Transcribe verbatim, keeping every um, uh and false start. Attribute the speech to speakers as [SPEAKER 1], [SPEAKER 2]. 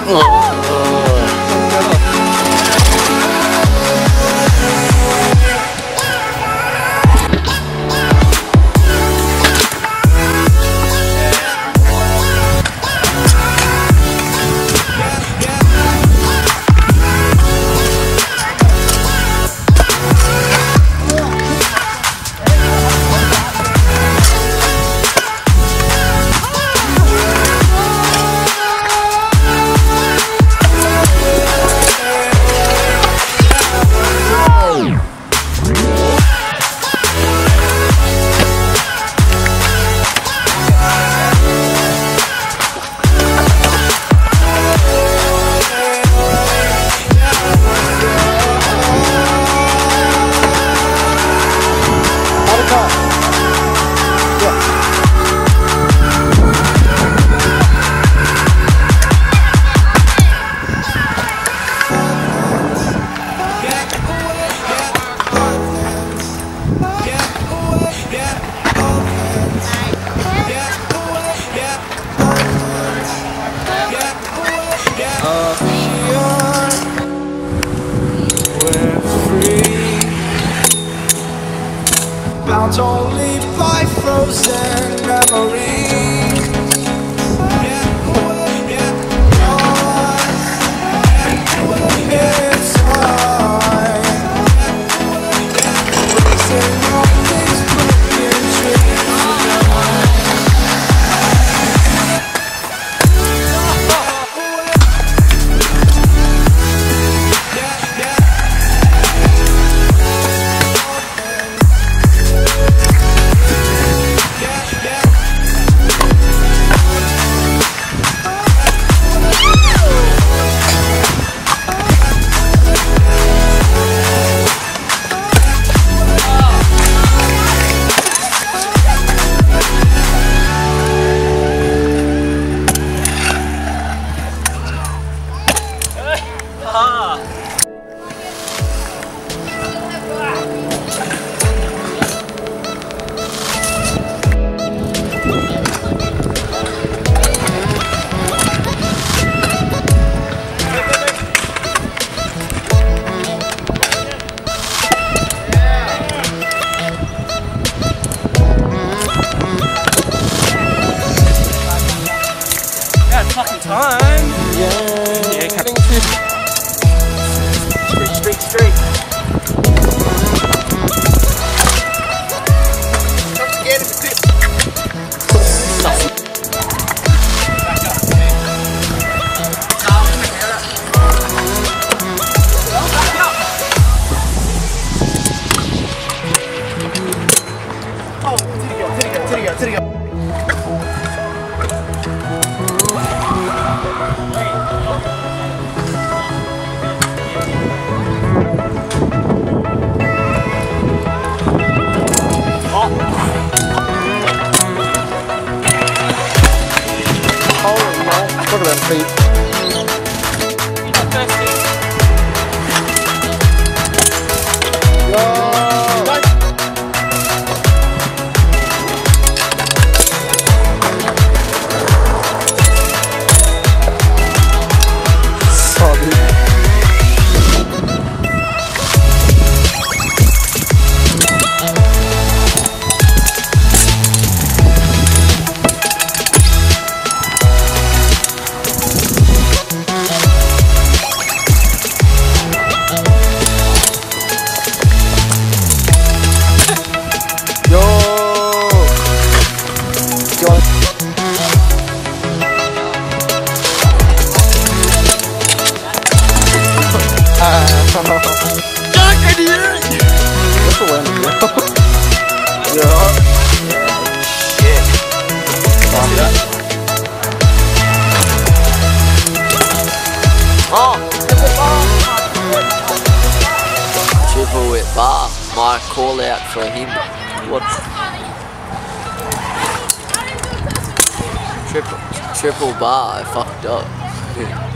[SPEAKER 1] Bound only by frozen memories. It's hard. Racing on these broken dreams.
[SPEAKER 2] Fucking time.
[SPEAKER 3] Yeah.
[SPEAKER 2] Yeah, cutting to street, street, street. Don't forget it's a pit. Oh, did he go? Did he go? Did he go? Did he go?
[SPEAKER 3] Look at them feet.
[SPEAKER 4] Triple whip bar, my call out for him. What? Triple, triple bar, I fucked up.